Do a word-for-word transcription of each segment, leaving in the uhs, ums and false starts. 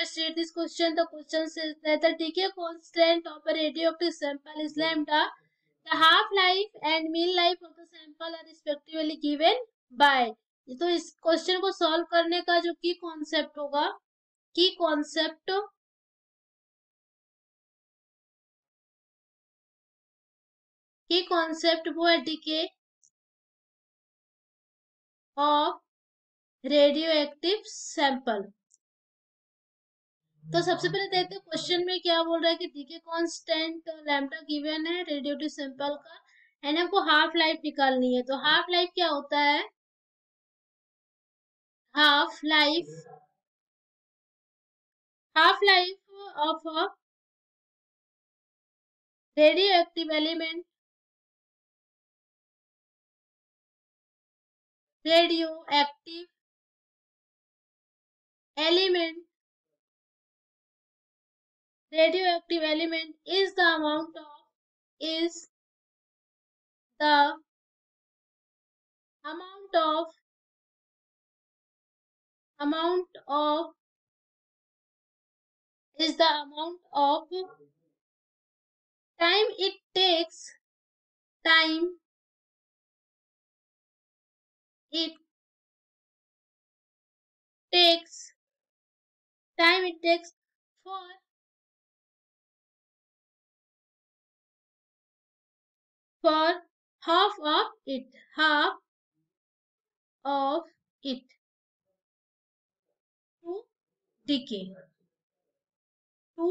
state this question. The question says that the decay constant of a radioactive sample is lambda. The half life and mean life of the sample are respectively given by. तो इस question को solve करने का जो की concept होगा, की concept की कॉन्सेप्ट वो है decay of radioactive sample. तो सबसे पहले देखते हैं क्वेश्चन में क्या बोल रहा है कि डीके कांस्टेंट लैम्डा गिवन है रेडियोटिव सैंपल का एंड हमको हाफ लाइफ निकालनी है। तो हाफ लाइफ क्या होता है, half life half life of a radioactive element radioactive element radioactive element is the amount of is the amount of amount of is the amount of time it takes time it takes time it takes for for half of it half of it to decay to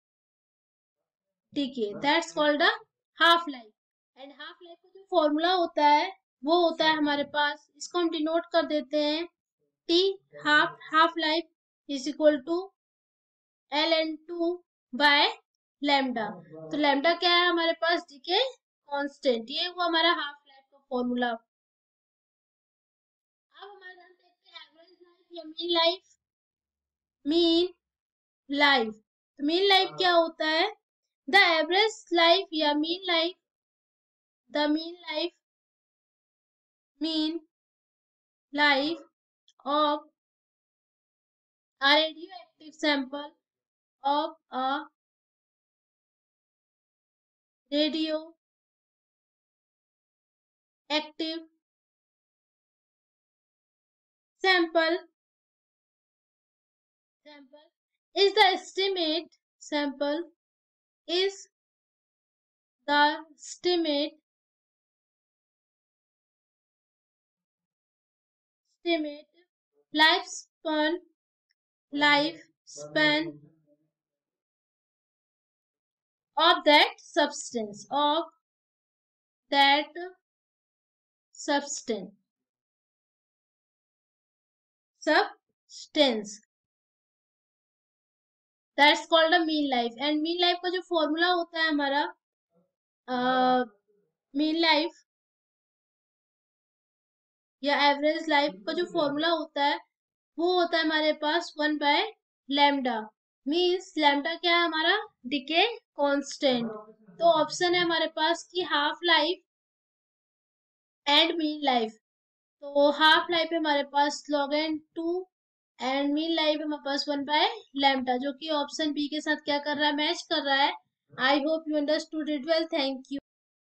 decay that's called a half life। And half life का जो formula होता है वो होता है हमारे पास, इसको हम डिनोट कर देते हैं T. Half half life is equal to L N two by lambda. तो लैम्डा क्या है हमारे पास, डीके कांस्टेंट, ये हुआ हमारा हाफ लाइफ का फॉर्मूला। अब हमारे पास देखते हैं एवरेज लाइफ या मीन लाइफ। मीन लाइफ, तो मीन लाइफ क्या होता है, द एवरेज लाइफ या mean life the mean life mean life of a radioactive sample of a radio active sample sample is the estimate sample is the estimate estimate lifespan lifespan of that substance of that substance substance that's called a mean life। and mean life का जो formula होता है हमारा mean life या average life का जो formula होता है वो होता है हमारे पास one by lambda. Means lambda क्या है हमारा, डिके कांस्टेंट। तो ऑप्शन है हमारे पास कि half life and mean life. तो हाफ लाइफ है हमारे पास log N two and mean life हमारे पास वन बाय लैम्डा, जो कि ऑप्शन बी के साथ क्या कर रहा है, मैच कर रहा है। I hope you understood it well. Thank you.